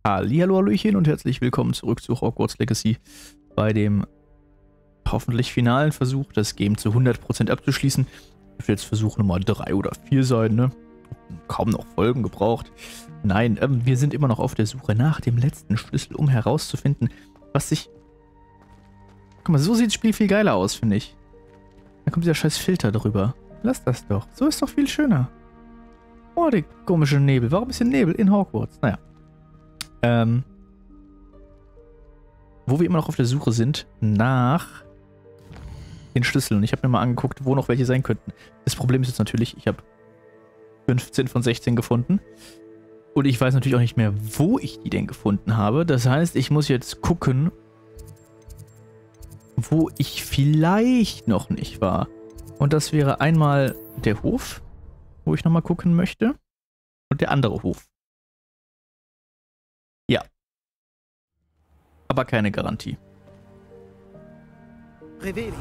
Hallihallo, Hallöchen und herzlich willkommen zurück zu Hogwarts Legacy bei dem hoffentlich finalen Versuch, das Game zu 100% abzuschließen. Das wird jetzt Versuch Nummer 3 oder 4 sein, ne? Kaum noch Folgen gebraucht. Nein, wir sind immer noch auf der Suche nach dem letzten Schlüssel, um herauszufinden, was sich... Guck mal, so sieht das Spiel viel geiler aus, finde ich. Da kommt dieser scheiß Filter drüber. Lass das doch. So ist doch viel schöner. Oh, der komische Nebel. Warum ist hier Nebel in Hogwarts? Naja. Wo wir immer noch auf der Suche sind nach den Schlüsseln. Und ich habe mir mal angeguckt, wo noch welche sein könnten. Das Problem ist jetzt natürlich, ich habe 15 von 16 gefunden. Und ich weiß natürlich auch nicht mehr, wo ich die denn gefunden habe. Das heißt, ich muss jetzt gucken, wo ich vielleicht noch nicht war. Und das wäre einmal der Hof, wo ich nochmal gucken möchte. Und der andere Hof. Ja. Aber keine Garantie. Revelio.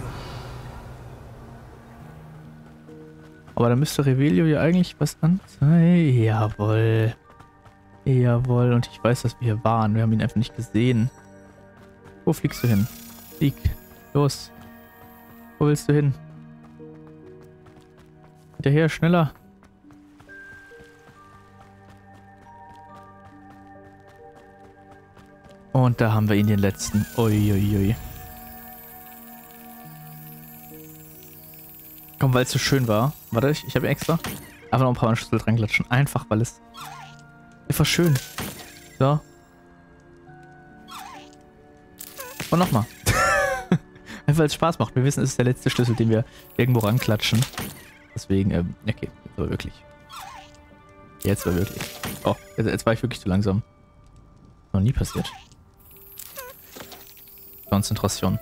Aber da müsste Revelio ja eigentlich was anzeigen. Jawohl. Jawohl. Und ich weiß, dass wir hier waren. Wir haben ihn einfach nicht gesehen. Wo fliegst du hin? Flieg. Los. Wo willst du hin? Hinterher, schneller. Und da haben wir ihn, den letzten. Uiuiui. Komm, weil es so schön war. Warte, ich habe extra einfach noch ein paar Schlüssel dran klatschen. Einfach, weil es einfach schön. So. Und nochmal. Einfach, weil es Spaß macht. Wir wissen, es ist der letzte Schlüssel, den wir irgendwo ranklatschen. Deswegen, okay, jetzt war wirklich. Jetzt war wirklich. Oh, jetzt war ich wirklich zu langsam. Noch nie passiert. Konzentration.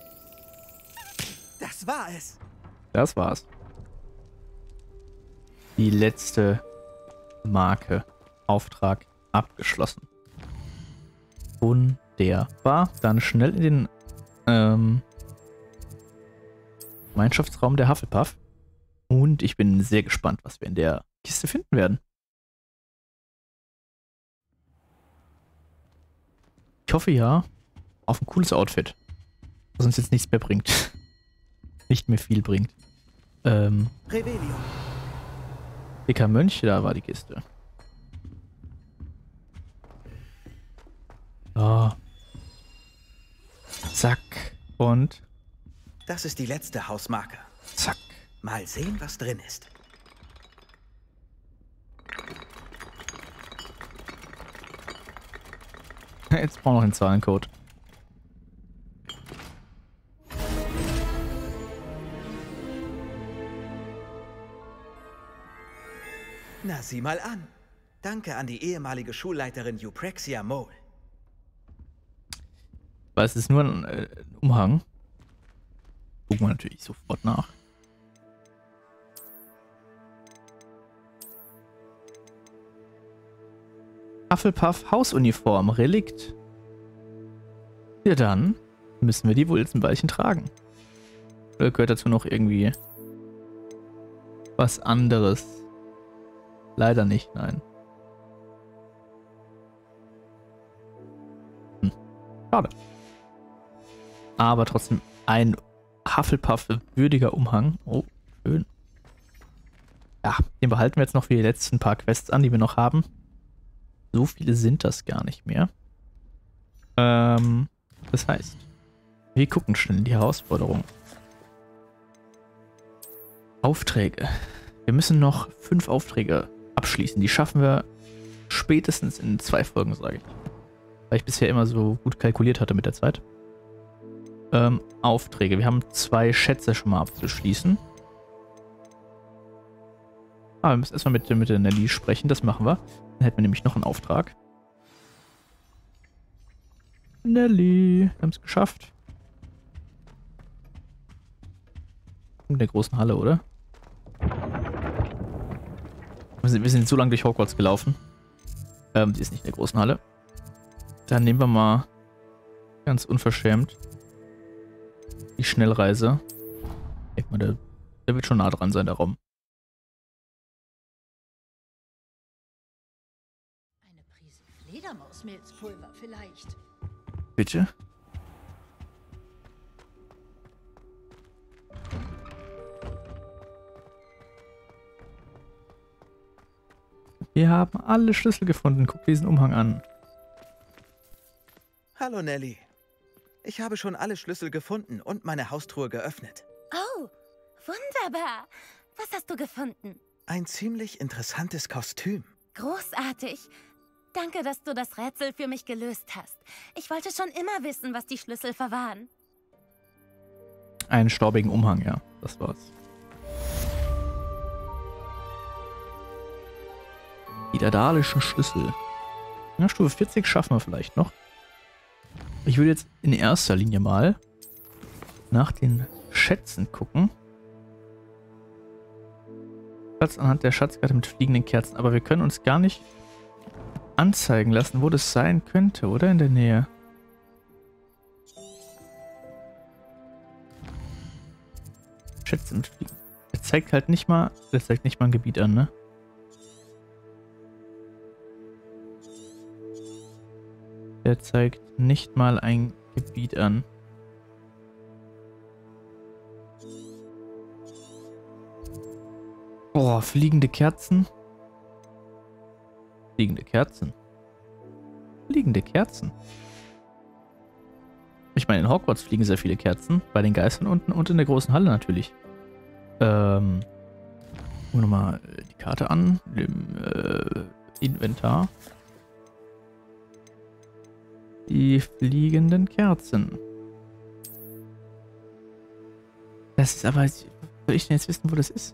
Das war es. Das war's. Die letzte Marke. Auftrag abgeschlossen. Wunderbar. Dann schnell in den Gemeinschaftsraum der Hufflepuff. Und ich bin sehr gespannt, was wir in der Kiste finden werden. Ich hoffe ja auf ein cooles Outfit. Was uns jetzt nichts mehr bringt. Nicht mehr viel bringt. Revelio. Dicker Mönch, da war die Kiste. So. Zack. Und Das ist die letzte Hausmarke. zack. Mal sehen, was drin ist. Jetzt brauchen wir noch den Zahlencode. Na, sieh mal an. Danke an die ehemalige Schulleiterin Euprexia Mole. Weil es ist nur ein Umhang. Gucken wir natürlich sofort nach. Hufflepuff Hausuniform, Relikt. Ja, dann müssen wir die wohl jetzt ein Weilchen tragen. Oder gehört dazu noch irgendwie was anderes? Leider nicht, nein. Schade. Aber trotzdem ein Hufflepuff-würdiger Umhang. Oh, schön. Ja, den behalten wir jetzt noch für die letzten paar Quests an, die wir noch haben. So viele sind das gar nicht mehr. Das heißt, wir gucken schnell in die Herausforderung. Aufträge. Wir müssen noch 5 Aufträge abschließen. Die schaffen wir spätestens in 2 Folgen, sage ich. Weil ich bisher immer so gut kalkuliert hatte mit der Zeit. Aufträge. Wir haben 2 Schätze schon mal abzuschließen. Ah, wir müssen erstmal mit der Nelly sprechen. Das machen wir. Dann hätten wir nämlich noch einen Auftrag. Nelly. Wir haben es geschafft. In der großen Halle, oder? Wir sind so lange durch Hogwarts gelaufen. Die ist nicht in der großen Halle. Dann nehmen wir mal ganz unverschämt die Schnellreise. Ich denke mal, der wird schon nah dran sein, der Raum. Fledermausmilzpulver vielleicht. Bitte? Wir haben alle Schlüssel gefunden. Guck diesen Umhang an. Hallo Nelly. Ich habe schon alle Schlüssel gefunden und meine Haustruhe geöffnet. Oh, wunderbar. Was hast du gefunden? Ein ziemlich interessantes Kostüm. Großartig. Danke, dass du das Rätsel für mich gelöst hast. Ich wollte schon immer wissen, was die Schlüssel verwahren. Einen staubigen Umhang, ja. Das war's. Die dadalischen Schlüssel. Na, Stufe 40 schaffen wir vielleicht noch. Ich würde jetzt in erster Linie mal nach den Schätzen gucken. Schatz anhand der Schatzkarte mit fliegenden Kerzen. Aber wir können uns gar nicht anzeigen lassen, wo das sein könnte, oder? In der Nähe. Schätze mit Fliegen. Der zeigt halt nicht mal, der zeigt nicht mal ein Gebiet an, ne? Der zeigt nicht mal ein Gebiet an. Boah, fliegende Kerzen. Fliegende Kerzen. Fliegende Kerzen. Ich meine, in Hogwarts fliegen sehr viele Kerzen. Bei den Geistern unten und in der großen Halle natürlich. Gucken wir nochmal die Karte an. Im Inventar. Die fliegenden Kerzen. Das ist aber... Soll ich denn jetzt wissen, wo das ist?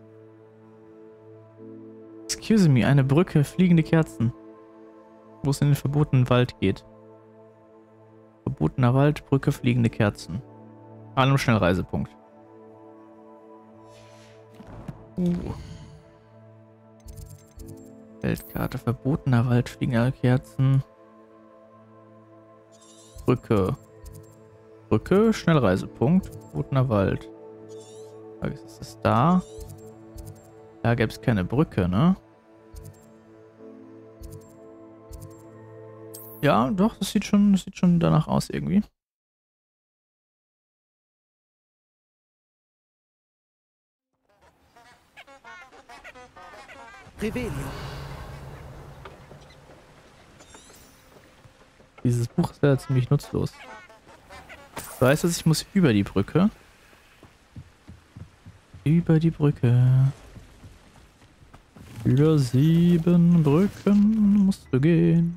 Excuse me, eine Brücke, fliegende Kerzen. Wo es in den verbotenen Wald geht. Verbotener Wald, Brücke, fliegende Kerzen. An einem Schnellreisepunkt. Weltkarte, verbotener Wald, fliegende Kerzen. Brücke. Brücke, Schnellreisepunkt, verbotener Wald. Ist es da? Da gäbe es keine Brücke, ne? Ja, doch, das sieht schon danach aus irgendwie. Revelio. Dieses Buch ist ja ziemlich nutzlos. Ich weiß, dass ich muss über die Brücke. Über die Brücke. Über 7 Brücken musst du gehen.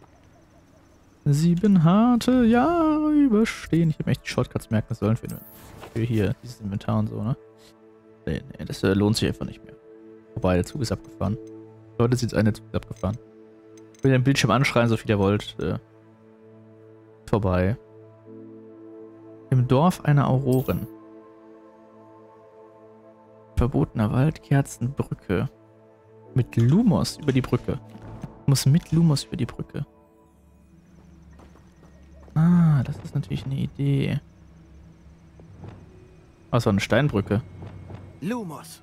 7 harte Jahre überstehen. Ich habe mir echt die Shortcuts merken sollen für hier dieses Inventar und so, ne? Nee, das lohnt sich einfach nicht mehr. Wobei, der Zug ist abgefahren. Leute, jetzt der Zug ist abgefahren. Ich will den Bildschirm anschreien, so viel ihr wollt. Vorbei. Im Dorf einer Auroren. Verbotener Wald, Kerzenbrücke. Mit Lumos über die Brücke. Ich muss mit Lumos über die Brücke. Ah, das ist natürlich eine Idee. Oh, so eine Steinbrücke. Lumos.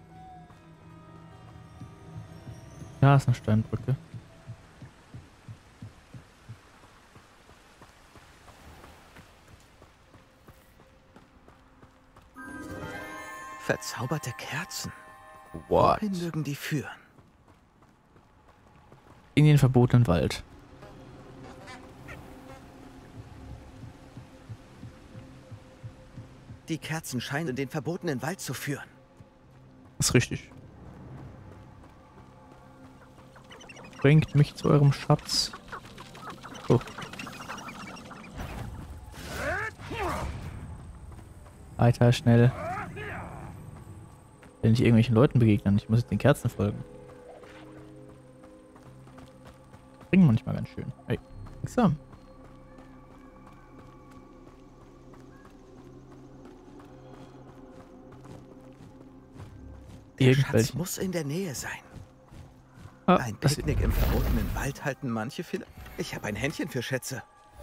Ja, ist eine Steinbrücke. Verzauberte Kerzen. What? Wohin mögen die führen? In den verbotenen Wald. Die Kerzen scheinen in den verbotenen Wald zu führen. Das ist richtig. Bringt mich zu eurem Schatz. Oh. Weiter, schnell. Wenn ich irgendwelchen Leuten begegnen, ich muss jetzt den Kerzen folgen. Bringen manchmal ganz schön. Hey, langsam. Der Schatz muss in der Nähe sein. Ah, ein Picknick im verbotenen Wald halten manche viele. Ich habe ein Händchen für Schätze.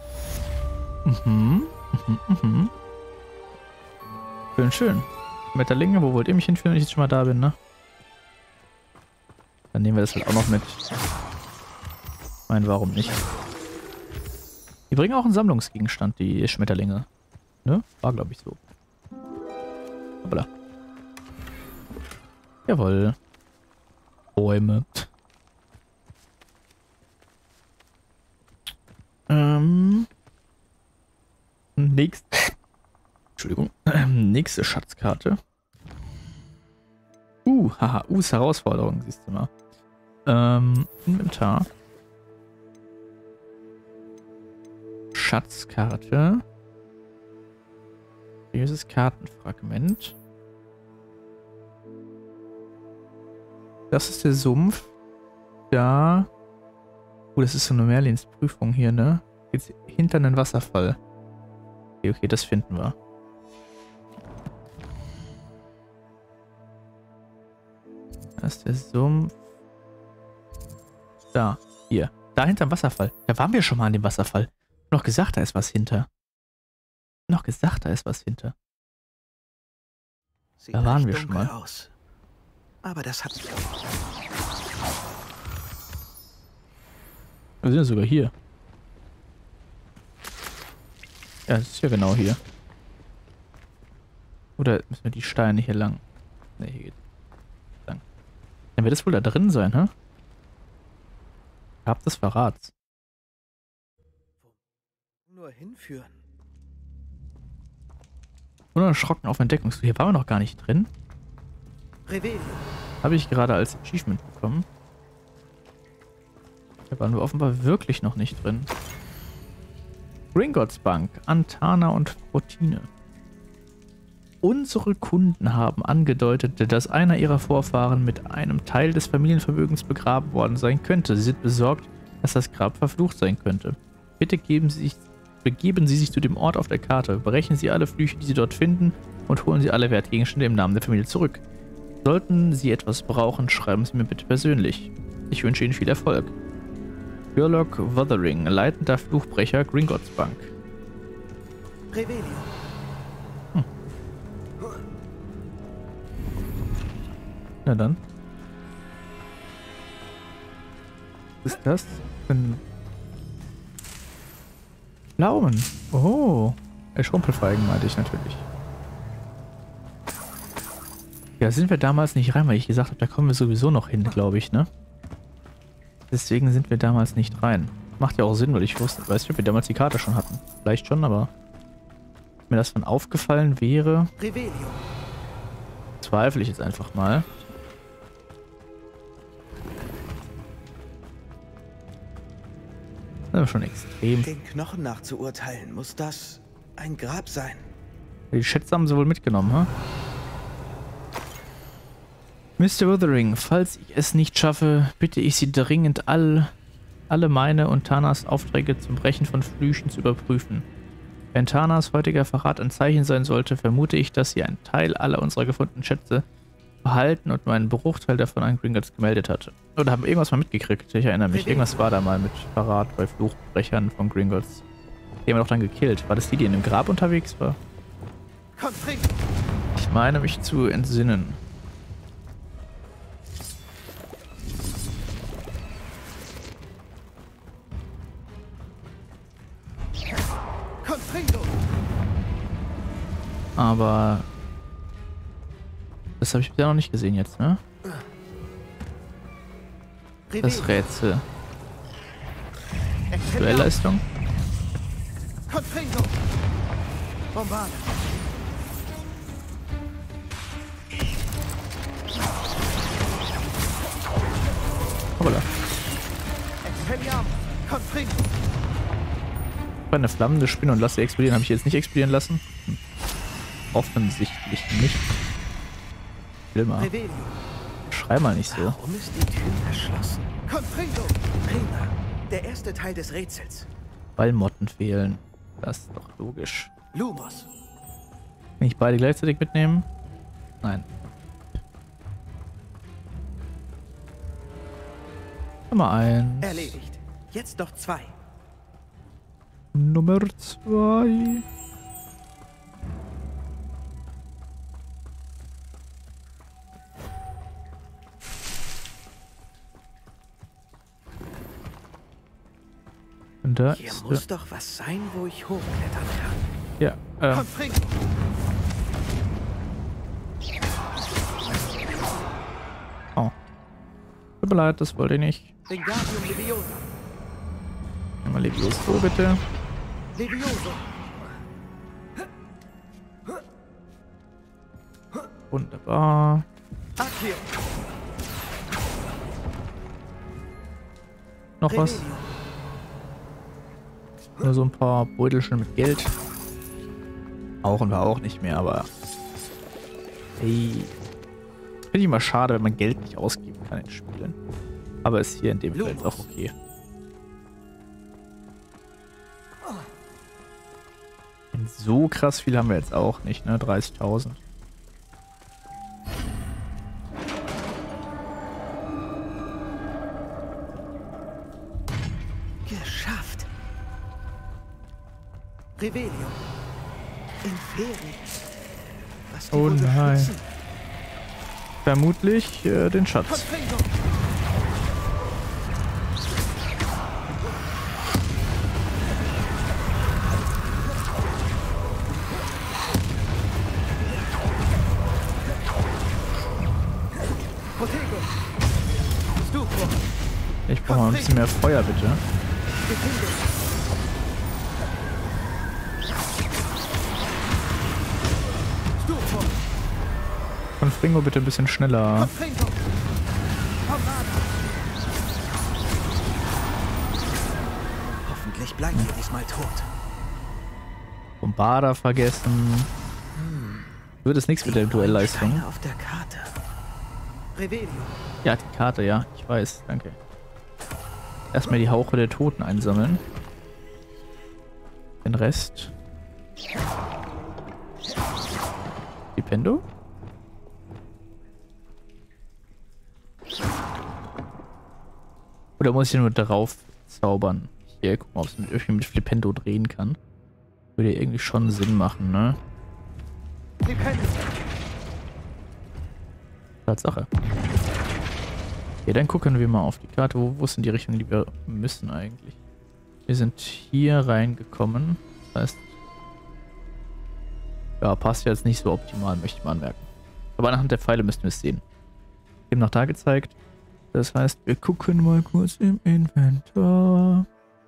Schön, schön. Metterlinge, wo wollt ihr mich hinführen, wenn ich jetzt schon mal da bin, ne? Dann nehmen wir das halt auch noch mit. Ich meine, warum nicht? Die bringen auch einen Sammlungsgegenstand, die Schmetterlinge. Ne? War, glaube ich, so. Hoppla. Jawohl. Bäume. Entschuldigung. Nächste Schatzkarte. Haha. Ist Herausforderung, siehst du mal. Inventar. Schatzkarte. Dieses Kartenfragment. Das ist der Sumpf. Da. Das ist so eine Merlins-Prüfung hier, ne? Jetzt hinter einen Wasserfall. Okay, das finden wir. Da ist der Sumpf. Da. Hier. Da hinterm Wasserfall. Da waren wir schon mal an dem Wasserfall. Noch gesagt, da ist was hinter. Sieht Da waren recht wir schon mal. aus. Aber das hat... Wir sind ja sogar hier. Ja, das ist ja genau hier. Oder müssen wir die Steine hier lang? Ne, hier geht lang. Dann wird es wohl da drin sein, hä? Grab des Verrats. Nur hinführen. Unerschrocken auf Entdeckungssuche. Hier waren wir noch gar nicht drin. Revelio. Habe ich gerade als Achievement bekommen. Da waren wir offenbar wirklich noch nicht drin. Gringotts Bank, Antana und Protine. Unsere Kunden haben angedeutet, dass einer ihrer Vorfahren mit einem Teil des Familienvermögens begraben worden sein könnte. Sie sind besorgt, dass das Grab verflucht sein könnte. Bitte begeben Sie sich zu dem Ort auf der Karte, brechen Sie alle Flüche, die Sie dort finden, und holen Sie alle Wertgegenstände im Namen der Familie zurück. Sollten Sie etwas brauchen, schreiben Sie mir bitte persönlich. Ich wünsche Ihnen viel Erfolg. Gurlock Wuthering, leitender Fluchbrecher, Gringotts Bank. Revelio. Na dann. Was ist das? Pflaumen. Oh. Schrumpelfeigen meinte ich natürlich. Ja, sind wir damals nicht rein, weil ich gesagt habe, da kommen wir sowieso noch hin, glaube ich, ne? Deswegen sind wir damals nicht rein. Macht ja auch Sinn, weil ich weiß nicht, ob wir damals die Karte schon hatten. Vielleicht schon, aber mir das von aufgefallen wäre, Revelio. zweifle ich jetzt einfach mal. Das ist schon extrem. Den Knochen nach zu urteilen, muss das ein Grab sein. Die Schätze haben sie wohl mitgenommen, ha? Mr. Wuthering, falls ich es nicht schaffe, bitte ich Sie dringend, alle meine und Tanas Aufträge zum Brechen von Flüchen zu überprüfen. Wenn Tanas heutiger Verrat ein Zeichen sein sollte, vermute ich, dass sie einen Teil aller unserer gefundenen Schätze behalten und nur einen Bruchteil davon an Gringotts gemeldet hatte. Oder haben wir irgendwas mal mitgekriegt? Ich erinnere mich. Irgendwas war da mal mit Verrat bei Fluchbrechern von Gringotts. Die haben wir doch dann gekillt. War das die in dem Grab unterwegs war? Ich meine mich zu entsinnen. Aber das habe ich bisher noch nicht gesehen jetzt, ne? Das Rätsel. Duellleistung? Hoppala. Bei einer flammende Spinne und lass sie explodieren. Habe ich jetzt nicht explodieren lassen? Offensichtlich nicht. Will mal. Schrei mal nicht so. Warum ist die Tür verschlossen? Prima. Der erste Teil des Rätsels. Weil Motten fehlen. Das ist doch logisch. Lumos. Kann ich beide gleichzeitig mitnehmen? Nein. Nummer 1. Erledigt. Jetzt noch 2. Nummer 2. Und da Hier ist... muss doch was sein, wo ich hochklettern kann. Ja, Confringo! oh. Tut mir leid, das wollte ich nicht. Wingardium Leviosa! Mal Levioso, bitte. Levioso! Wunderbar. Accio! Noch was? Revelio! Nur so ein paar Beutelchen mit Geld. Brauchen wir auch nicht mehr, aber... Hey. Finde ich immer schade, wenn man Geld nicht ausgeben kann in Spielen. Aber ist hier in dem Fall jetzt auch okay. Und so krass viel haben wir jetzt auch nicht, ne? 30.000. Geschafft! Revelio! Inferi! Was die Oh wohl nein. beschützen? Vermutlich den Schatz. Confringo! Protego! Stupro! Ich brauche mal ein bisschen mehr Feuer, bitte. Defende! Stupro! Von Fringo bitte ein bisschen schneller. Confringo! Pomada! Hoffentlich bleiben wir diesmal tot. Bombarder vergessen. Wird es nichts mit der Duellleistung. Steine auf der Karte. Revelio. Ja, die Karte, ja. Ich weiß, danke. Erstmal die Hauche der Toten einsammeln. Den Rest. Stipendo? Oder muss ich nur drauf zaubern? Hier, gucken, ob es irgendwie mit Flipendo drehen kann. Würde irgendwie schon Sinn machen, ne? Flipendo. Tatsache. Okay, dann gucken wir mal auf die Karte. Wo sind die Richtungen, die wir müssen eigentlich? Wir sind hier reingekommen. Das heißt... Ja, passt jetzt nicht so optimal, möchte ich mal anmerken. Aber anhand der Pfeile müssten wir es sehen. Eben noch da gezeigt. Das heißt, wir gucken mal kurz im Inventar.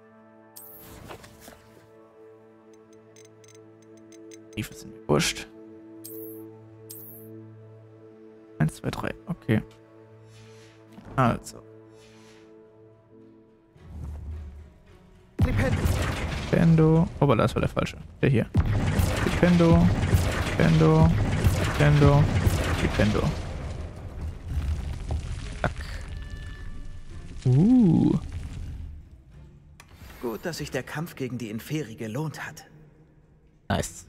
Briefe sind mir wurscht. 1, 2, 3. Okay. Also. Flipendo. Flipendo. Oh, das war der falsche. Der hier. Flipendo. Flipendo. Flipendo. Flipendo. Zack. Gut, dass sich der Kampf gegen die Inferi gelohnt hat. Nice.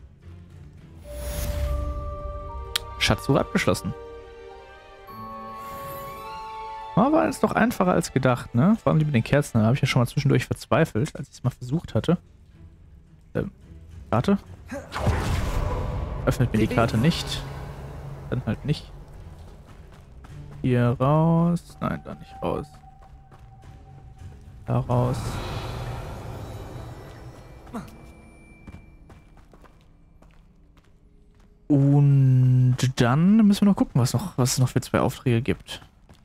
Schatzsuche abgeschlossen. War jetzt doch einfacher als gedacht, ne? Vor allem die mit den Kerzen. Da habe ich ja schon mal zwischendurch verzweifelt, als ich es mal versucht hatte. Karte? Öffnet mir die Karte nicht. Dann halt nicht. Hier raus. Nein, da nicht raus. Da raus. Und dann müssen wir noch gucken, was es noch für 2 Aufträge gibt.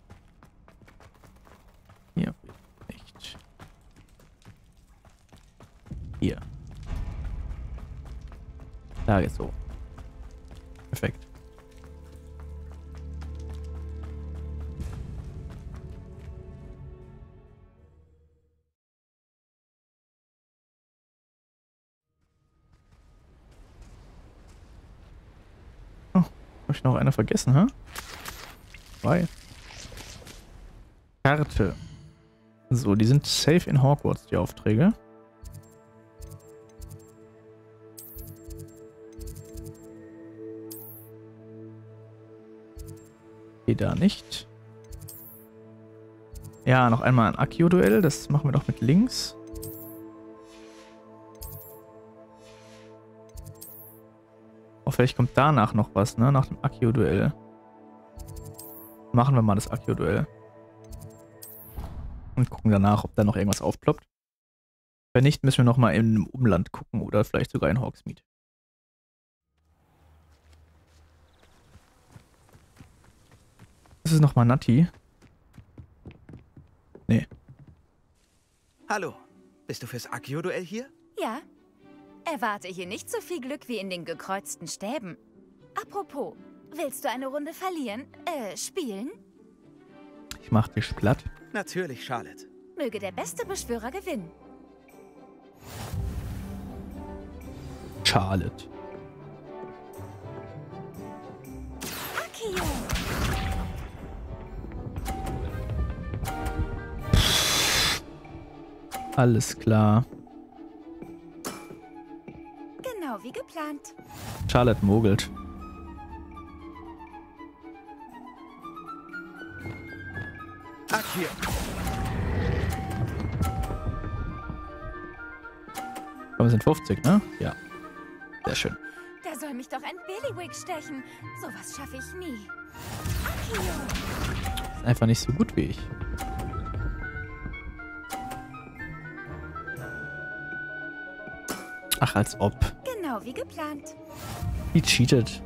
Hier nicht. Hier. Da geht's so. Perfekt. Oh, habe ich noch einer vergessen, hä? 2. Karte. So, die sind safe in Hogwarts, die Aufträge. Okay, da nicht. Ja, noch einmal ein Accio-Duell. Das machen wir doch mit links. Oh, vielleicht kommt danach noch was, ne? Nach dem Accio-Duell. Machen wir mal das Accio-Duell. Und gucken danach, ob da noch irgendwas aufploppt. Wenn nicht, müssen wir nochmal im Umland gucken oder vielleicht sogar in Hogsmeade. Das ist nochmal Natti. Nee. Hallo, bist du fürs Accio-Duell hier? Ja. Erwarte hier nicht so viel Glück wie in den gekreuzten Stäben. Apropos, willst du eine Runde verlieren? Spielen? Ich mach dich platt. Natürlich, Charlotte. Möge der beste Beschwörer gewinnen. Charlotte. Accio! Alles klar. Genau wie geplant. Charlotte mogelt. Accio. Aber wir sind 50, ne? Ja. Sehr schön. Da soll mich doch ein Bailiwick stechen. Sowas schaffe ich nie. Accio! Ist einfach nicht so gut wie ich. Ach, als ob. Genau wie geplant. Die cheatet.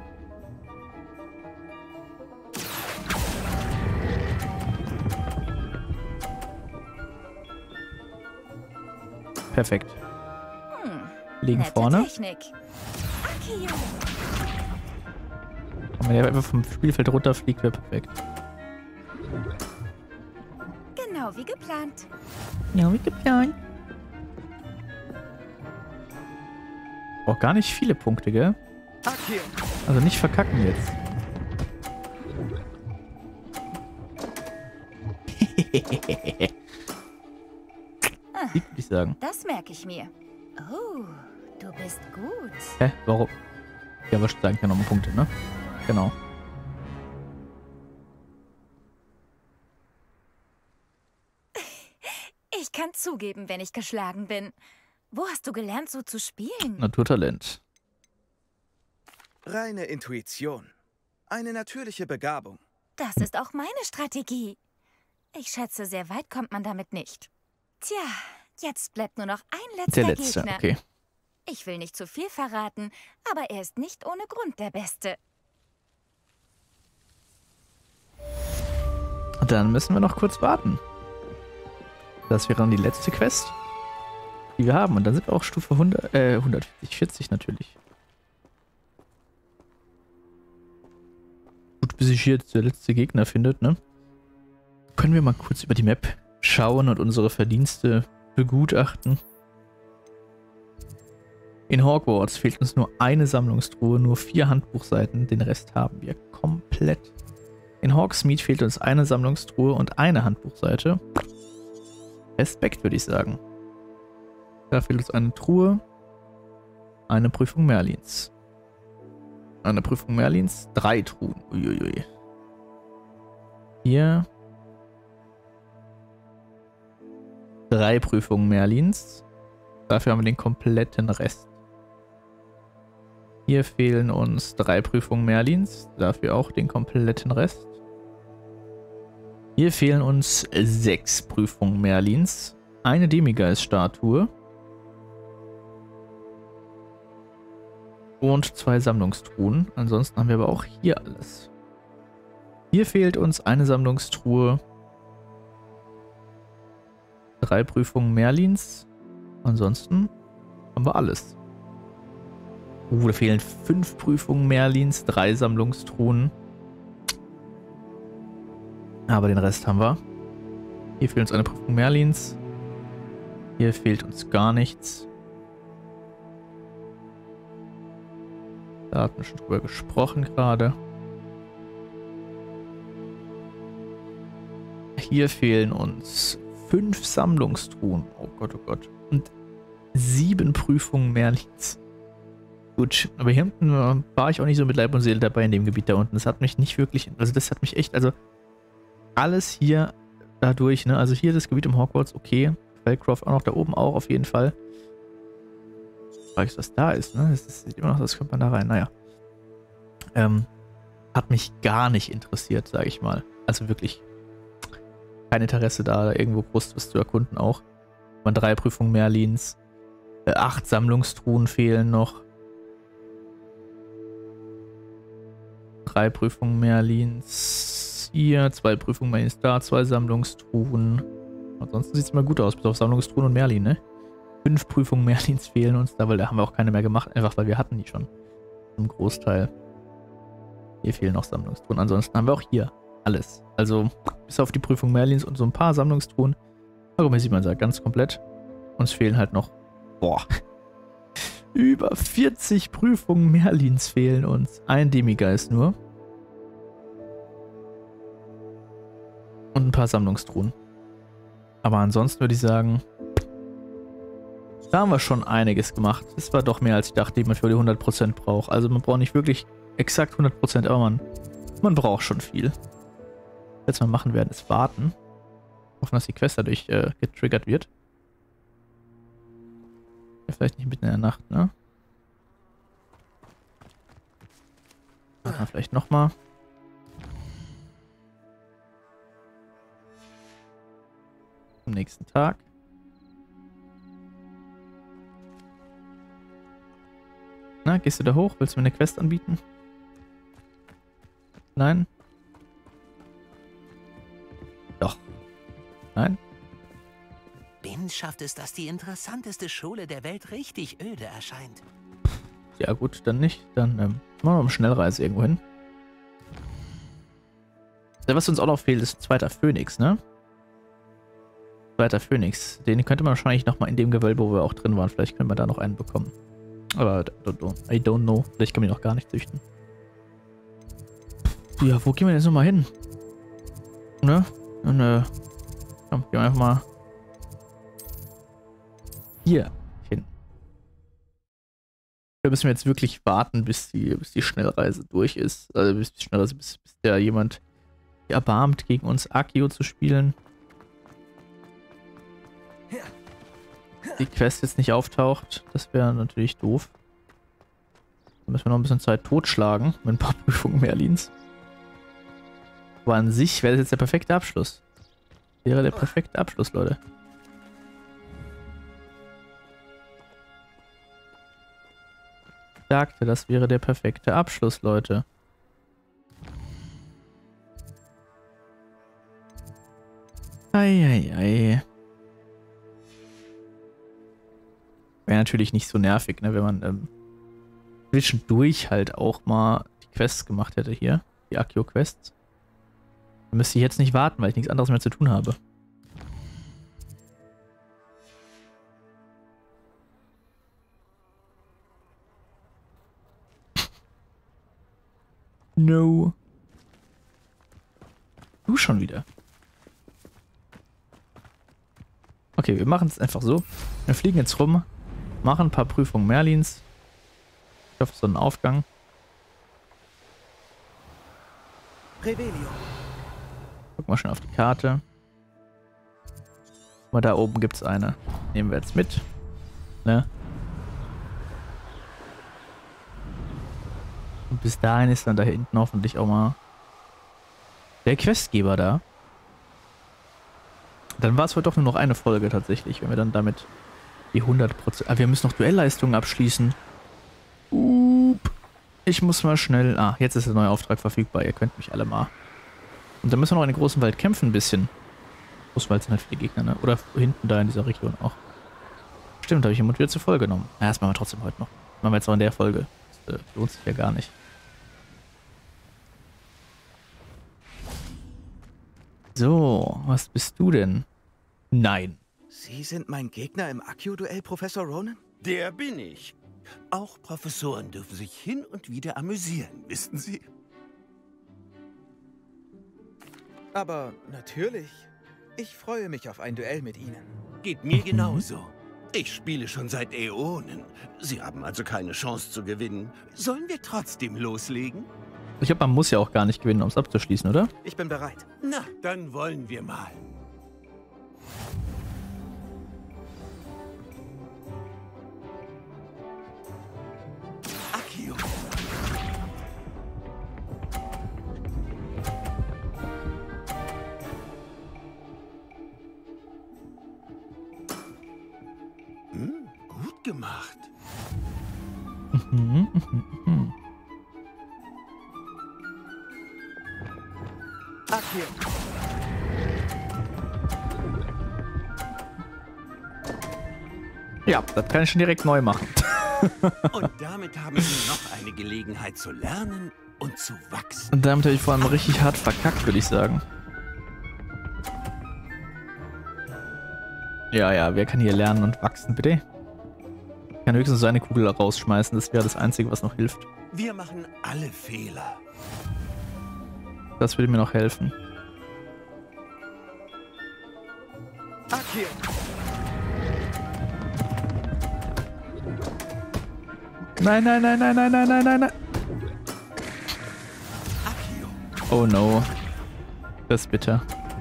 Perfekt. Liegen Nette vorne. Technik. Accio! Und wenn der einfach vom Spielfeld runterfliegt, wäre perfekt. Genau wie geplant. Ja, wie geplant. Auch gar nicht viele Punkte, gell? Accio. Also nicht verkacken jetzt. Sieg, würde ich sagen. Das merke ich mir. Oh, du bist gut. Hä? Warum? Ja, aber sagen ja nochmal Punkte, ne? Genau. Ich kann zugeben, wenn ich geschlagen bin. Wo hast du gelernt, so zu spielen? Naturtalent. Reine Intuition. Eine natürliche Begabung. Das ist auch meine Strategie. Ich schätze, sehr weit kommt man damit nicht. Tja, jetzt bleibt nur noch ein letzter Der letzte, Gegner. okay. Ich will nicht zu viel verraten, aber er ist nicht ohne Grund der Beste. Und dann müssen wir noch kurz warten. Das wäre dann die letzte Quest, die wir haben. Und dann sind wir auch Stufe 140 natürlich. Gut, bis sich jetzt der letzte Gegner findet, ne? Können wir mal kurz über die Map schauen und unsere Verdienste begutachten. In Hogwarts fehlt uns nur eine Sammlungstruhe, nur 4 Handbuchseiten, den Rest haben wir komplett. In Hogsmeade fehlt uns eine Sammlungstruhe und eine Handbuchseite. Respekt, würde ich sagen. Da fehlt uns eine Truhe, eine Prüfung Merlins. Eine Prüfung Merlins, 3 Truhen. Uiuiui. Hier 3 Prüfungen Merlins. Dafür haben wir den kompletten Rest. Hier fehlen uns 3 Prüfungen Merlins. Dafür auch den kompletten Rest. Hier fehlen uns 6 Prüfungen Merlins. Eine Demigeist-Statue. Und 2 Sammlungstruhen. Ansonsten haben wir aber auch hier alles. Hier fehlt uns eine Sammlungstruhe. 3 Prüfungen Merlins. Ansonsten haben wir alles. Da fehlen 5 Prüfungen Merlins, 3 Sammlungstruhen. Aber den Rest haben wir. Hier fehlt uns eine Prüfung Merlins. Hier fehlt uns gar nichts. Da hatten wir schon drüber gesprochen gerade. Hier fehlen uns 5 Sammlungstruhen. Oh Gott, oh Gott. Und 7 Prüfungen Merlins. Gut, aber hier unten war ich auch nicht so mit Leib und Seele dabei in dem Gebiet da unten. Das hat mich nicht wirklich, also das hat mich echt, also alles hier dadurch, ne, also hier das Gebiet im Hogwarts, okay. Falcroft auch noch, da oben auch auf jeden Fall. Frage ich, was da ist, ne? Das sieht immer noch, das kommt man da rein, naja. Hat mich gar nicht interessiert, sage ich mal. Also wirklich kein Interesse da, irgendwo groß was zu erkunden auch. Man 3 Prüfungen Merlins. 8 Sammlungstruhen fehlen noch. 3 Prüfungen Merlins hier, 2 Prüfungen Merlins da, 2 Sammlungstruhen. Ansonsten sieht es mal gut aus, bis auf Sammlungstruhen und Merlin, ne? 5 Prüfungen Merlins fehlen uns da, weil da haben wir auch keine mehr gemacht, einfach weil wir hatten die schon. Im Großteil. Hier fehlen noch Sammlungstruhen. Ansonsten haben wir auch hier alles. Also bis auf die Prüfung Merlins und so ein paar Sammlungstruhen. Aber hier sieht man es ganz komplett. Uns fehlen halt noch, boah, über 40 Prüfungen Merlins fehlen uns. Ein Demigeist nur. Und ein paar Sammlungstruhen. Aber ansonsten würde ich sagen, da haben wir schon einiges gemacht. Das war doch mehr als ich dachte, die man für die 100% braucht. Also man braucht nicht wirklich exakt 100%, aber man braucht schon viel. Was wir machen werden, ist warten. Hoffen, dass die Quest dadurch getriggert wird. Ja, vielleicht nicht mitten in der Nacht, ne? Machen wir vielleicht nochmal. Am nächsten Tag. Na, gehst du da hoch? Willst du mir eine Quest anbieten? Nein? Doch. Nein? Ben schafft es, dass die interessanteste Schule der Welt richtig öde erscheint. Ja gut, dann nicht. Dann machen wir eine Schnellreise irgendwo hin. Was uns auch noch fehlt, ist ein zweiter Phönix, ne? Zweiter Phönix. Den könnte man wahrscheinlich nochmal in dem Gewölbe, wo wir auch drin waren. Vielleicht können wir da noch einen bekommen. Aber I don't know. Vielleicht kann man ihn noch gar nicht züchten. Ja, wo gehen wir jetzt nochmal hin? Ne? Und, komm, gehen wir einfach mal hier hin. Da müssen wir jetzt wirklich warten, bis die Schnellreise durch ist. Also bis der jemand erbarmt, gegen uns Accio zu spielen. Die Quest jetzt nicht auftaucht, das wäre natürlich doof. Da müssen wir noch ein bisschen Zeit totschlagen mit ein paar Prüfungen Merlins. Aber an sich wäre das jetzt der perfekte Abschluss. Wäre der perfekte Abschluss, Leute. Ich sagte, das wäre der perfekte Abschluss, Leute. Eieiei. Wäre natürlich nicht so nervig, ne, wenn man zwischendurch halt auch mal die Quests gemacht hätte hier. Die Accio-Quests. Dann müsste ich jetzt nicht warten, weil ich nichts anderes mehr zu tun habe. No. Du schon wieder. Okay, wir machen es einfach so. Wir fliegen jetzt rum, machen ein paar Prüfungen Merlins. Ich hoffe, so einen Aufgang. Revelio. Gucken wir schon auf die Karte. Mal da oben gibt es eine. Nehmen wir jetzt mit. Ne? Und bis dahin ist dann da hinten hoffentlich auch mal der Questgeber da. Dann war es heute doch nur noch eine Folge tatsächlich, wenn wir dann damit die 100%... Ah, wir müssen noch Duellleistungen abschließen. Ich muss mal schnell... Ah, jetzt ist der neue Auftrag verfügbar. Ihr könnt mich alle mal. Und dann müssen wir noch in den großen Wald kämpfen ein bisschen. Großen Wald sind halt viele Gegner, ne? Oder hinten da in dieser Region auch. Stimmt, habe ich jemand wieder zur Folge genommen. Ja, das machen wir trotzdem heute noch. Machen wir jetzt auch in der Folge. Das lohnt sich ja gar nicht. So, was bist du denn? Nein. Sie sind mein Gegner im Accio-Duell, Professor Ronen? Der bin ich. Auch Professoren dürfen sich hin und wieder amüsieren, wissen Sie? Aber natürlich. Ich freue mich auf ein Duell mit Ihnen. Geht mir genauso. Ich spiele schon seit Äonen. Sie haben also keine Chance zu gewinnen. Sollen wir trotzdem loslegen? Ich glaube, man muss ja auch gar nicht gewinnen, um es abzuschließen, oder? Ich bin bereit. Na, dann wollen wir mal. Accio. gemacht. Akio. Ja, das kann ich schon direkt neu machen. Und damit haben Sie noch eine Gelegenheit zu lernen und zu wachsen. Und damit habe ich vor allem richtig hart verkackt, würde ich sagen. Ja, wer kann hier lernen und wachsen, bitte? Ich kann höchstens so eine Kugel rausschmeißen, das wäre das Einzige, was noch hilft. Wir machen alle Fehler. Das würde mir noch helfen. Akio. Nein. Akio. Oh no. Das ist bitter.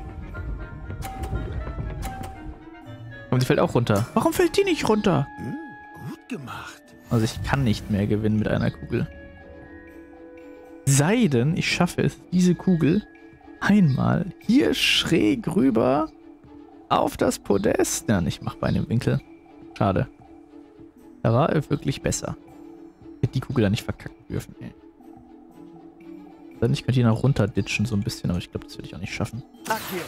Und sie fällt auch runter. Warum fällt die nicht runter? Gut gemacht. Also ich kann nicht mehr gewinnen mit einer Kugel. Sei denn, ich schaffe es, diese Kugel einmal hier schräg rüber auf das Podest. Ja, ich mache bei einem Winkel. Schade. Da war er wirklich besser. Ich hätte die Kugel da nicht verkacken dürfen, ey. Dann ich könnte ihn auch runterditschen so ein bisschen, aber ich glaube, das würde ich auch nicht schaffen. Akio.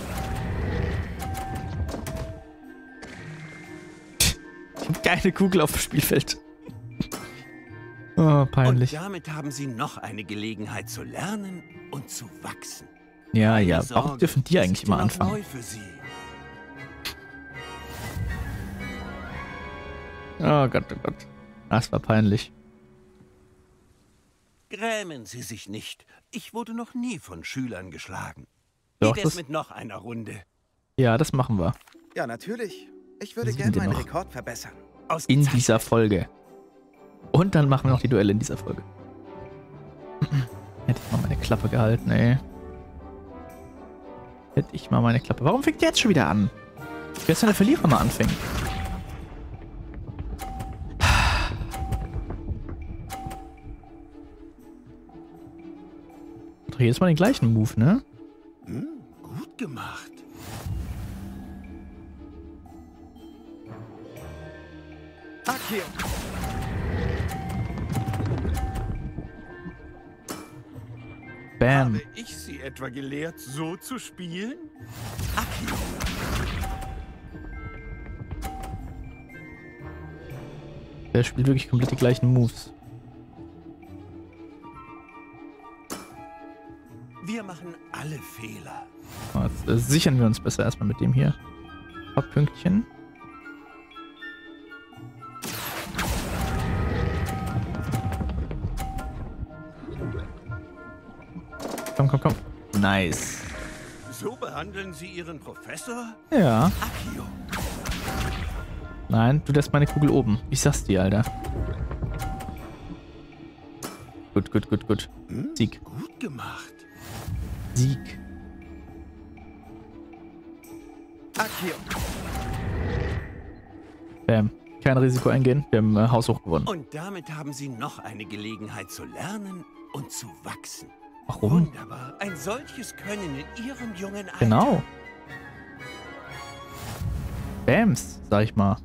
Geile Kugel auf dem Spielfeld. Oh, peinlich. Und damit haben Sie noch eine Gelegenheit zu lernen und zu wachsen. Ja. Keine Warum Sorge, dürfen die es eigentlich ist immer noch anfangen? neu für Sie. Oh Gott. Das war peinlich. Grämen Sie sich nicht. Ich wurde noch nie von Schülern geschlagen. Doch, Geht es mit noch einer Runde? Ja, das machen wir. Ja, natürlich. Ich würde Wie gerne sind wir meinen noch? Rekord verbessern. In dieser Folge. Und dann machen wir noch die Duelle in dieser Folge. Hätte ich mal meine Klappe gehalten, ey. Warum fängt der jetzt schon wieder an? Wer ist denn der Verlierer mal anfängt? Doch jedes Mal den gleichen Move, ne? Gut gemacht. Akio. Bam. Habe ich Sie etwa gelehrt, so zu spielen? Akio. Der spielt wirklich komplett die gleichen Moves. Wir machen alle Fehler. Jetzt sichern wir uns besser erstmal mit dem hier. Ein paar Pünktchen. Komm. Nice. So behandeln Sie Ihren Professor? Ja. Akio. Nein, du lässt meine Kugel oben. Ich sag's dir, Alter. Gut. Sieg. Gut gemacht. Sieg. Akio. Bam. Kein Risiko eingehen. Wir haben haushoch gewonnen. Und damit haben Sie noch eine Gelegenheit zu lernen und zu wachsen. Warum? Wunderbar. Ein solches Können in Ihrem jungen Alter. Genau. Bams, sag ich mal.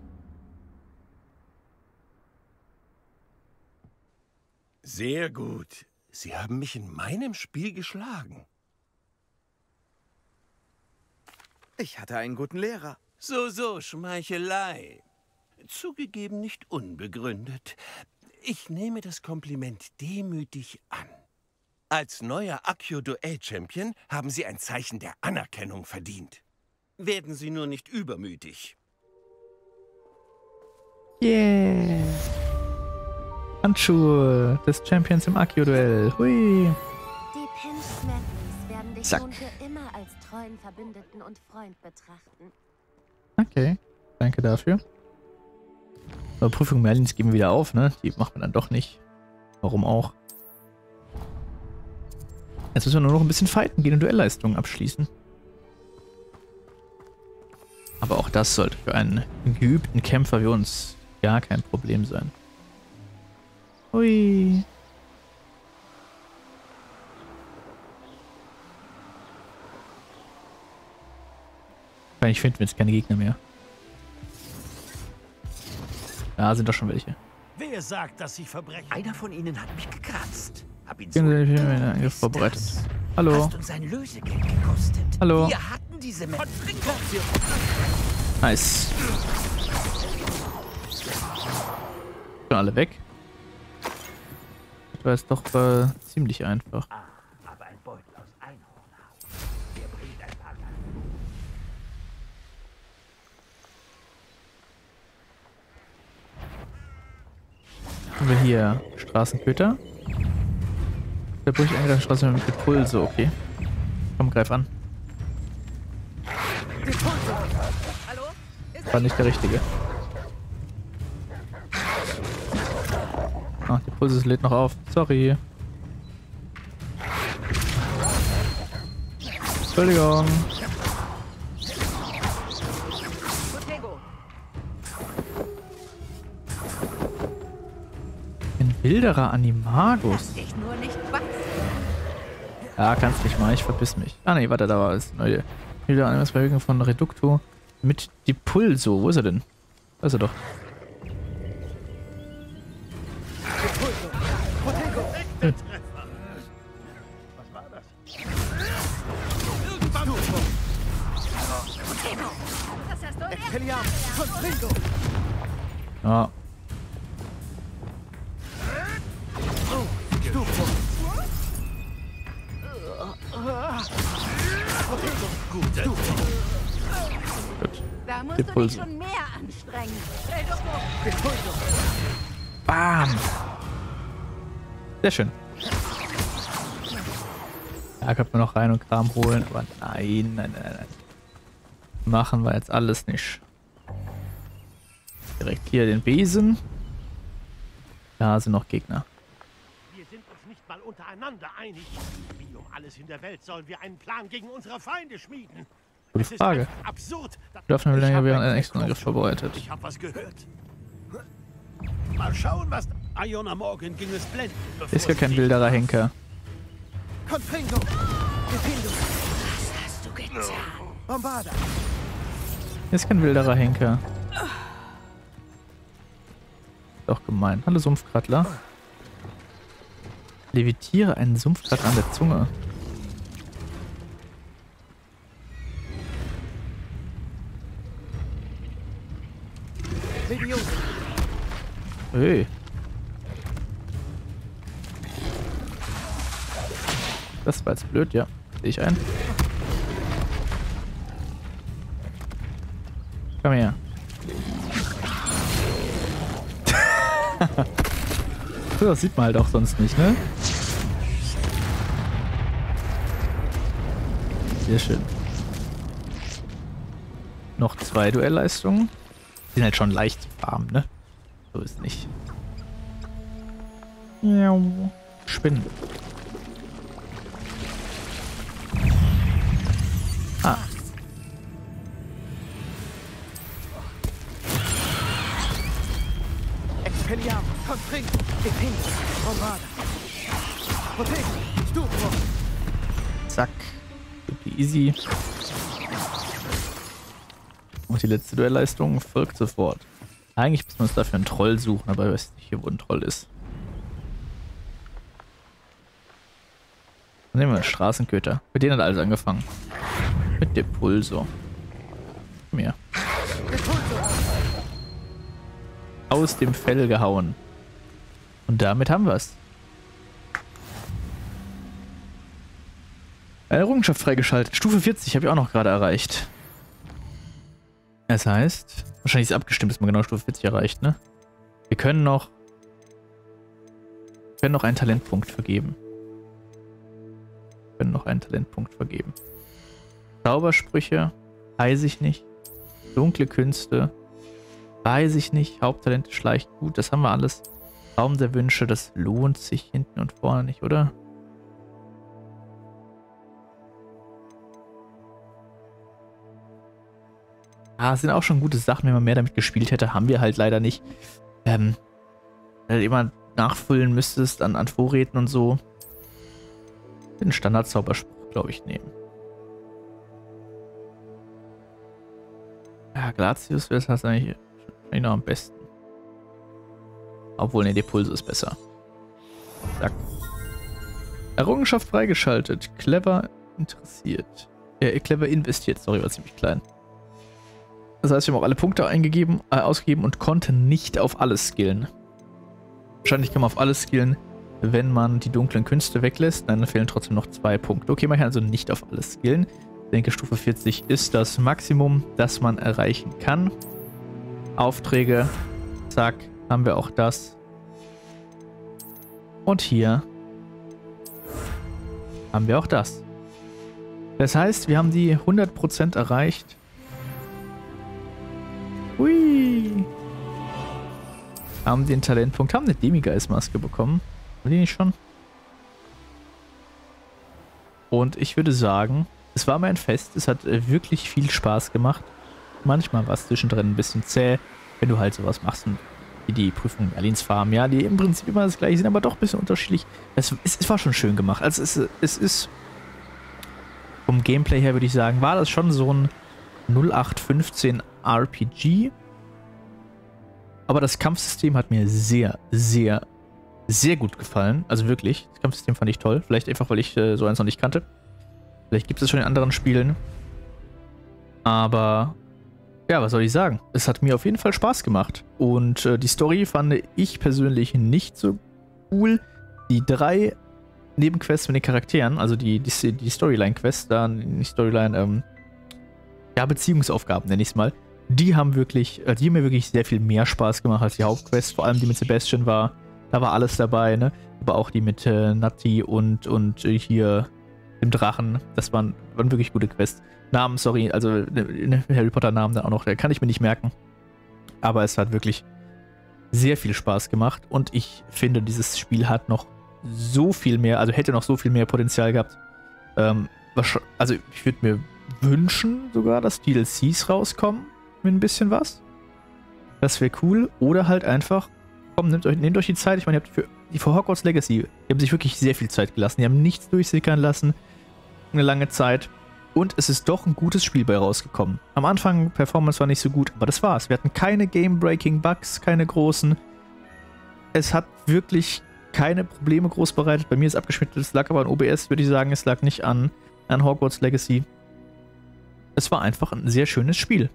Sehr gut. Sie haben mich in meinem Spiel geschlagen. Ich hatte einen guten Lehrer. So, Schmeichelei. Zugegeben nicht unbegründet. Ich nehme das Kompliment demütig an. Als neuer Akio-Duell-Champion haben Sie ein Zeichen der Anerkennung verdient. Werden Sie nur nicht übermütig. Yeah. Handschuhe des Champions im Akio-Duell. Hui. Die Pinch Smetlings werden dich Zack. nun für immer als treuen Verbündeten und Freund betrachten. Okay. Danke dafür. Überprüfung Merlins geben wir wieder auf, ne? Die machen wir dann doch nicht. Warum auch? Jetzt müssen wir nur noch ein bisschen fighten, gehen und Duellleistungen abschließen. Aber auch das sollte für einen geübten Kämpfer wie uns gar kein Problem sein. Hui. Ich finden wir jetzt keine Gegner mehr. Da sind doch schon welche. Wer sagt, dass ich Verbrecher... Einer von ihnen hat mich gekratzt. Hab ihn Gehen Sie so... nicht mehr in den Angriff vorbereitet. Das Hallo. Hast uns ein Lösegeld gekostet. Hallo. Wir hatten diese Menschen. Nice. Schon alle weg. Das war jetzt doch ziemlich einfach. Aber ein Beutel aus Einhornhaut. Der bringt ein paar Tage. Haben wir hier Straßenköter. Der Brüche angegriffen Straße mit Pulse, okay. Komm, greif an. War nicht der richtige. Ah, die Pulse lädt noch auf. Sorry. Entschuldigung. Ein wilderer Animagus. Ja, kannst nicht mal, ich verpiss mich. Ah ne, warte, da war es. Neue wilderer Animagus von Reducto mit Depulso. Wo ist er denn? Da ist er doch. Hm. Was war das? Ja. Gut. Da musst Die du dich Pulse. schon mehr anstrengen. Bam! Sehr schön. Da könnte man noch rein und Kram holen, aber nein, nein, nein, nein. Machen wir jetzt alles nicht. Direkt hier den Besen. Da sind noch Gegner. Wir sind uns nicht mal untereinander einig. Wie um alles in der Welt sollen wir einen Plan gegen unsere Feinde schmieden? Gute Es ist Frage. einfach absurd. Wir dürfen wie Ich lange hab während einen einen extra Angriff vorbereitet. Ich hab was gehört. Mal schauen, was... Iona Morgan ging es blenden. bevor Ist gar sie kein die- wilderer Henker. Confringo! Defindo! Was hast du getan? Bombarda! Ist kein wilderer Henker. Doch gemein. Hallo Sumpfkrattler. Levitiere einen Sumpfkrattler an der Zunge. Leviosa! Hey. Das war jetzt blöd, ja. Sehe ich ein. Komm her. So, das sieht man halt auch sonst nicht, ne? Sehr schön. Noch 2 Duellleistungen. Die sind halt schon leicht zu farmen, ne? So ist nicht. Spinnen. Ah. Expelliarmus! Confringo! Defindo! Bombarda! Protego! Stupro! Zack. Super easy. Und die letzte Duellleistung folgt sofort. Eigentlich müssen wir uns dafür einen Troll suchen, aber ich weiß nicht hier, wo ein Troll ist. Dann nehmen wir einen Straßenköter. Mit denen hat alles angefangen. Mit Depulso. Mehr. Aus dem Fell gehauen. Und damit haben wir es. Errungenschaft freigeschaltet. Stufe 40 habe ich auch noch gerade erreicht. Das heißt, wahrscheinlich ist es abgestimmt, dass man genau Stufe 40 erreicht, ne? Wir können noch einen Talentpunkt vergeben. Zaubersprüche, weiß ich nicht. Dunkle Künste, weiß ich nicht. Haupttalente schleicht gut, das haben wir alles. Raum der Wünsche, das lohnt sich hinten und vorne nicht, oder? Ah, sind auch schon gute Sachen, wenn man mehr damit gespielt hätte, haben wir halt leider nicht. Wenn du immer nachfüllen müsstest an Vorräten und so. Den Standard-Zauberspruch, glaube ich, nehmen. Ja, Glatius wäre es eigentlich noch am besten. Obwohl, ne, der Pulse ist besser. Zack. Errungenschaft freigeschaltet. Clever interessiert. Clever investiert. Sorry, war ziemlich klein. Das heißt, wir haben auch alle Punkte ausgegeben und konnten nicht auf alles skillen. Wahrscheinlich kann man auf alles skillen, wenn man die dunklen Künste weglässt. Nein, dann fehlen trotzdem noch 2 Punkte. Okay, man kann also nicht auf alles skillen. Ich denke, Stufe 40 ist das Maximum, das man erreichen kann. Aufträge. Zack, haben wir auch das. Und hier haben wir auch das. Das heißt, wir haben die 100% erreicht. Hui. Haben den Talentpunkt, haben eine Demigeist-Maske bekommen. Haben die nicht schon? Und ich würde sagen, es war mein Fest. Es hat wirklich viel Spaß gemacht. Manchmal war es zwischendrin ein bisschen zäh, wenn du halt sowas machst. Wie die Prüfung in Merlins Farm, ja, die im Prinzip immer das gleiche sind, aber doch ein bisschen unterschiedlich. Es war schon schön gemacht. Also es ist vom Gameplay her, würde ich sagen, war das schon so ein 0815 RPG. Aber das Kampfsystem hat mir sehr, sehr, sehr gut gefallen. Also wirklich, das Kampfsystem fand ich toll. Vielleicht einfach, weil ich so eins noch nicht kannte. Vielleicht gibt es schon in anderen Spielen. Aber ja, was soll ich sagen? Es hat mir auf jeden Fall Spaß gemacht. Und die Story fand ich persönlich nicht so cool. Die 3 Nebenquests mit den Charakteren, also die Storyline-Quests, dann die Storyline, ja, Beziehungsaufgaben nenne ich es mal. Die haben mir wirklich sehr viel mehr Spaß gemacht als die Hauptquest. Vor allem die mit Sebastian da war alles dabei, ne? Aber auch die mit Natti und hier dem Drachen. Das waren wirklich gute Quests. Namen, sorry, also Harry Potter Namen dann auch noch, kann ich mir nicht merken. Aber es hat wirklich sehr viel Spaß gemacht und ich finde, dieses Spiel hat noch so viel mehr, also hätte noch so viel mehr Potenzial gehabt. Also ich würde mir wünschen sogar, dass DLCs rauskommen mit ein bisschen was. Das wäre cool. Oder halt einfach, komm, nehmt euch die Zeit. Ich meine, ihr habt für Hogwarts Legacy, die haben sich wirklich sehr viel Zeit gelassen. Die haben nichts durchsickern lassen. Eine lange Zeit. Und es ist doch ein gutes Spiel bei rausgekommen. Am Anfang, Performance war nicht so gut, aber das war's. Wir hatten keine Game-Breaking-Bugs, keine großen. Es hat wirklich keine Probleme groß bereitet. Bei mir ist abgeschnitten, es lag aber an OBS, würde ich sagen. Es lag nicht an Hogwarts Legacy. Es war einfach ein sehr schönes Spiel.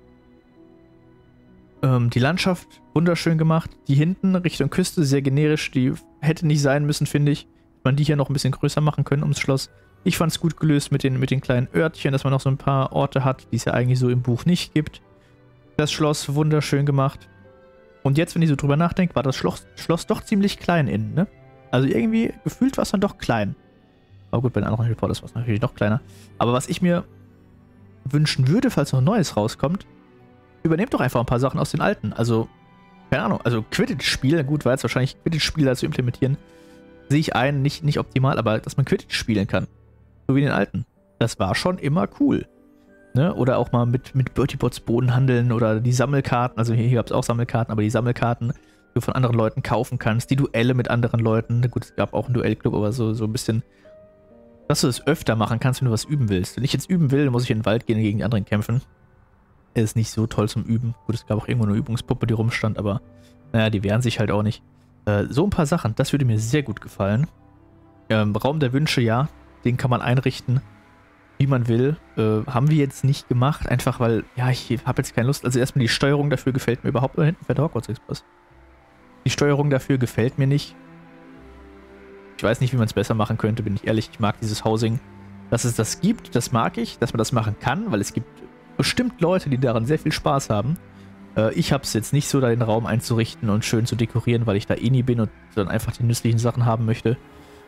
Die Landschaft wunderschön gemacht. Die hinten Richtung Küste sehr generisch. Die hätte nicht sein müssen, finde ich. Man die hier noch ein bisschen größer machen können ums Schloss. Ich fand es gut gelöst mit den kleinen Örtchen, dass man noch so ein paar Orte hat, die es ja eigentlich so im Buch nicht gibt. Das Schloss wunderschön gemacht. Und jetzt, wenn ich so drüber nachdenke, war das Schloss doch ziemlich klein innen, ne? Also irgendwie gefühlt war es dann doch klein. Aber gut, bei den anderen Harry Potters war es natürlich noch kleiner. Aber was ich mir wünschen würde, falls noch Neues rauskommt, übernehmt doch einfach ein paar Sachen aus den alten. Also, keine Ahnung, also Quidditch-Spiel, gut, war jetzt wahrscheinlich Quidditch-Spieler zu implementieren, sehe ich ein, nicht optimal, aber dass man Quidditch spielen kann. So wie den alten. Das war schon immer cool. Ne? Oder auch mal mit Bertie Botts Boden handeln oder die Sammelkarten, also hier gab es auch Sammelkarten, aber die Sammelkarten, die du von anderen Leuten kaufen kannst, die Duelle mit anderen Leuten. Gut, es gab auch einen Duellclub, aber so ein bisschen, dass du das öfter machen kannst, wenn du was üben willst. Wenn ich jetzt üben will, muss ich in den Wald gehen und gegen die anderen kämpfen. Ist nicht so toll zum Üben. Gut, es gab auch irgendwo eine Übungspuppe, die rumstand, aber naja, die wehren sich halt auch nicht. So ein paar Sachen, das würde mir sehr gut gefallen. Raum der Wünsche, ja, den kann man einrichten, wie man will. Haben wir jetzt nicht gemacht, einfach weil, ja, ich habe jetzt keine Lust. Also erstmal die Steuerung dafür gefällt mir überhaupt nicht. Hinten fährt der Hogwarts Express. Die Steuerung dafür gefällt mir nicht. Ich weiß nicht, wie man es besser machen könnte, bin ich ehrlich. Ich mag dieses Housing. Dass es das gibt, das mag ich, dass man das machen kann, weil es gibt bestimmt Leute, die daran sehr viel Spaß haben. Ich habe es jetzt nicht so, da den Raum einzurichten und schön zu dekorieren, weil ich da eh nie bin und dann einfach die nützlichen Sachen haben möchte.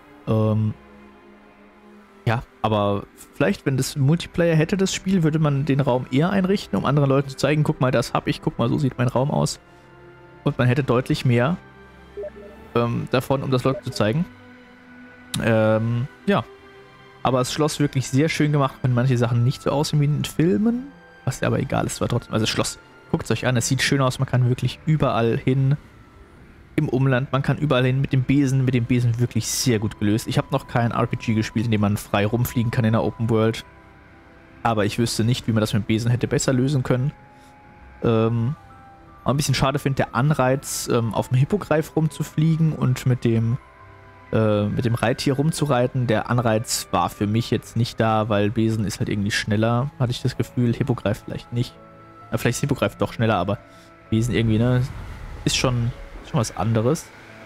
Ja, aber vielleicht, wenn das Multiplayer hätte, das Spiel, würde man den Raum eher einrichten, um anderen Leuten zu zeigen, guck mal, das hab ich, guck mal, so sieht mein Raum aus. Und man hätte deutlich mehr davon, um das Leuten zu zeigen. Ja. Aber das Schloss wirklich sehr schön gemacht, wenn manche Sachen nicht so aussehen wie in den Filmen. Was ja aber egal ist, war trotzdem. Also das Schloss, guckt es euch an, es sieht schön aus, man kann wirklich überall hin. Im Umland, man kann überall hin mit dem Besen wirklich sehr gut gelöst. Ich habe noch kein RPG gespielt, in dem man frei rumfliegen kann in der Open World. Aber ich wüsste nicht, wie man das mit dem Besen hätte besser lösen können. Aber ein bisschen schade finde, der Anreiz, auf dem Hippogreif rumzufliegen und mit dem Reittier rumzureiten, der Anreiz war für mich jetzt nicht da, weil Besen ist halt irgendwie schneller, hatte ich das Gefühl. Hippogreif vielleicht nicht. Vielleicht ist Hippogreif doch schneller, aber Besen irgendwie, ne, ist schon was anderes.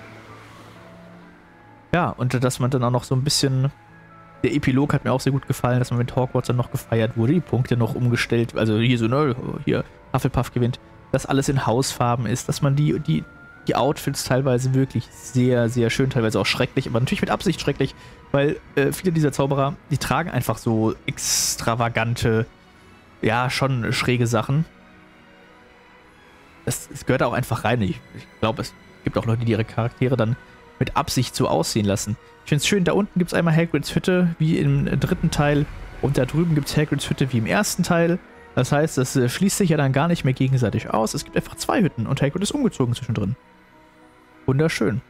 Ja, und dass man dann auch noch so ein bisschen... Der Epilog hat mir auch sehr gut gefallen, dass man mit Hogwarts dann noch gefeiert wurde, die Punkte noch umgestellt, also hier so, ne, hier Hufflepuff gewinnt, dass alles in Hausfarben ist, dass man die Outfits teilweise wirklich sehr, sehr schön, teilweise auch schrecklich, aber natürlich mit Absicht schrecklich, weil viele dieser Zauberer, die tragen einfach so extravagante, ja, schon schräge Sachen. Es gehört auch einfach rein. Ich glaube, es gibt auch Leute, die ihre Charaktere dann mit Absicht so aussehen lassen. Ich finde es schön, da unten gibt es einmal Hagrids Hütte, wie im dritten Teil, und da drüben gibt es Hagrids Hütte wie im ersten Teil. Das heißt, das schließt sich ja dann gar nicht mehr gegenseitig aus. Es gibt einfach 2 Hütten und Hagrid ist umgezogen zwischendrin. Wunderschön.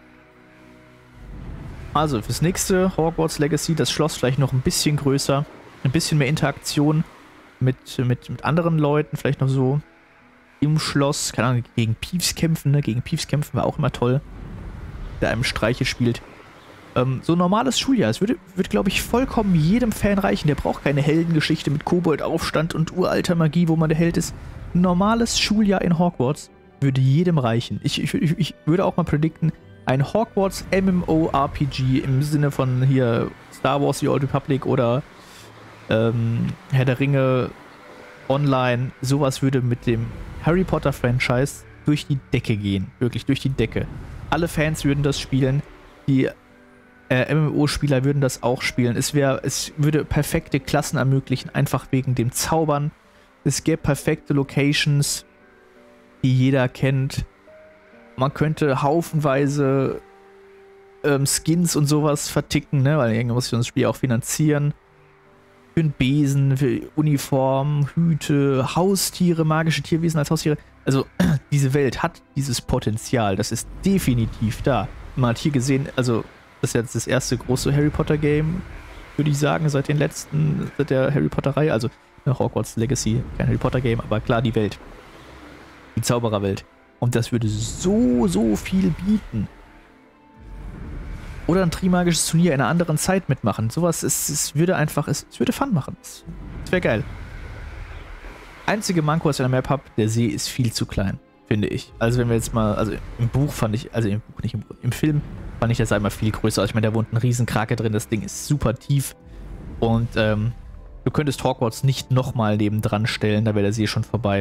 Also, fürs nächste Hogwarts Legacy, das Schloss vielleicht noch ein bisschen größer, ein bisschen mehr Interaktion mit anderen Leuten, vielleicht noch so im Schloss, keine Ahnung, gegen Peeves kämpfen, ne? Gegen Peeves kämpfen war auch immer toll, der einem Streiche spielt. So ein normales Schuljahr, es würde glaube ich, vollkommen jedem Fan reichen. Der braucht keine Heldengeschichte mit Koboldaufstand und uralter Magie, wo man der Held ist. Ein normales Schuljahr in Hogwarts würde jedem reichen. Ich würde auch mal predikten, ein Hogwarts MMORPG im Sinne von hier Star Wars The Old Republic oder Herr der Ringe Online, sowas würde mit dem Harry Potter Franchise durch die Decke gehen. Wirklich durch die Decke. Alle Fans würden das spielen. Die MMO-Spieler würden das auch spielen. Es würde perfekte Klassen ermöglichen, einfach wegen dem Zaubern. Es gäbe perfekte Locations, die jeder kennt. Man könnte haufenweise Skins und sowas verticken, ne? Weil irgendwann muss ich das Spiel auch finanzieren. Für einen Besen, für Uniformen, Hüte, Haustiere, magische Tierwesen als Haustiere. Also diese Welt hat dieses Potenzial. Das ist definitiv da. Man hat hier gesehen, also das ist jetzt das erste große Harry Potter Game, würde ich sagen, seit der Harry Potter Reihe, also Hogwarts Legacy, kein Harry Potter Game, aber klar die Welt. Die Zaubererwelt. Und das würde so viel bieten. Oder ein trimagisches Turnier in einer anderen Zeit mitmachen. Sowas, es würde Fun machen. Es wäre geil. Einzige Manko, was ich an der Map habe, der See ist viel zu klein, finde ich. Also wenn wir jetzt mal, also im Buch fand ich, also im Buch nicht, im Film fand ich das einmal viel größer. Ich meine, da wohnt ein Riesenkrake drin, das Ding ist super tief. Und du könntest Hogwarts nicht nochmal nebendran stellen, da wäre der See schon vorbei.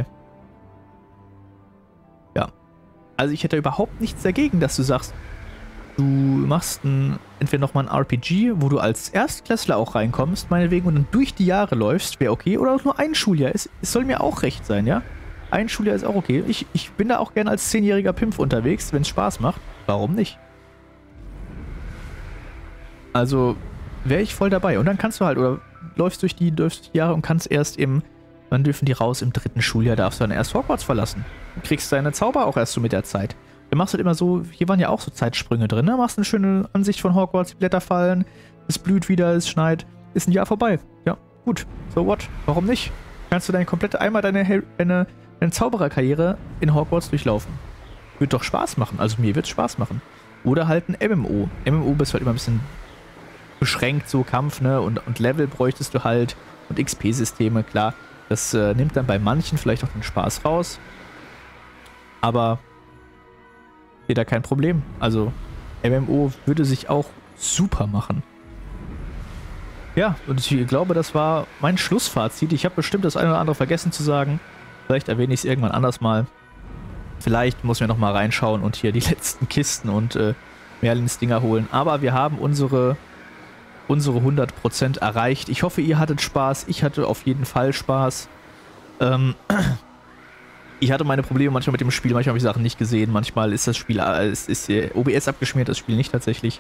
Ja. Also ich hätte überhaupt nichts dagegen, dass du sagst, du machst entweder nochmal ein RPG, wo du als Erstklässler auch reinkommst, meinetwegen, und dann durch die Jahre läufst, wäre okay. Oder nur ein Schuljahr. Es soll mir auch recht sein, ja? Ein Schuljahr ist auch okay. Ich bin da auch gerne als 10-jähriger Pimpf unterwegs, wenn es Spaß macht. Warum nicht? Also wäre ich voll dabei. Und dann kannst du halt, oder läufst durch die Jahre und kannst erst wann dürfen die raus? Im 3. Schuljahr darfst du dann erst Hogwarts verlassen. Du kriegst deine Zauber auch erst so mit der Zeit. Du machst halt immer so, hier waren ja auch so Zeitsprünge drin, ne? Machst eine schöne Ansicht von Hogwarts, die Blätter fallen, es blüht wieder, es schneit, ist ein Jahr vorbei. Ja, gut. So what? Warum nicht? Kannst du einmal deine Zaubererkarriere in Hogwarts durchlaufen. Wird doch Spaß machen. Also mir wird es Spaß machen. Oder halt ein MMO. MMO bist halt immer ein bisschen beschränkt, so Kampf, ne? Und Level bräuchtest du halt. Und XP-Systeme, klar. Das nimmt dann bei manchen vielleicht auch den Spaß raus. Aber da kein Problem. Also MMO würde sich auch super machen. Ja, und ich glaube, das war mein Schlussfazit. Ich habe bestimmt das eine oder andere vergessen zu sagen. Vielleicht erwähne ich es irgendwann anders mal. Vielleicht muss ich noch mal reinschauen und hier die letzten Kisten und Merlins Dinger holen. Aber wir haben unsere 100% erreicht. Ich hoffe, ihr hattet Spaß. Ich hatte auf jeden Fall Spaß. Ich hatte meine Probleme manchmal mit dem Spiel. Manchmal habe ich Sachen nicht gesehen. Manchmal ist das Spiel, ist OBS abgeschmiert, das Spiel nicht tatsächlich.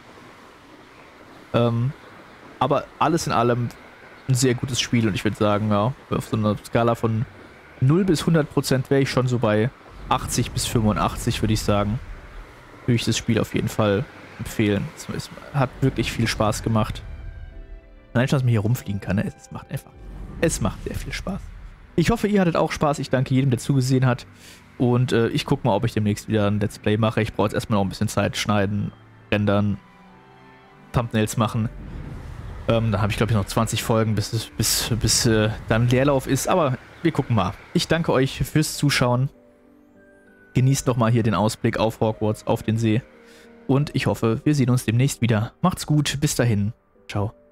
Aber alles in allem ein sehr gutes Spiel. Und ich würde sagen, ja, auf so einer Skala von 0 bis 100% wäre ich schon so bei 80 bis 85, würde ich sagen. Würde ich das Spiel auf jeden Fall empfehlen. Es hat wirklich viel Spaß gemacht. Nein, dass man hier rumfliegen kann, ne? Es macht sehr viel Spaß. Ich hoffe, ihr hattet auch Spaß. Ich danke jedem, der zugesehen hat. Und ich gucke mal, ob ich demnächst wieder ein Let's Play mache. Ich brauche jetzt erstmal noch ein bisschen Zeit. Schneiden, rendern, Thumbnails machen. Dann habe ich, glaube ich, noch 20 Folgen, bis dann Leerlauf ist. Aber wir gucken mal. Ich danke euch fürs Zuschauen. Genießt nochmal hier den Ausblick auf Hogwarts, auf den See. Und ich hoffe, wir sehen uns demnächst wieder. Macht's gut. Bis dahin. Ciao.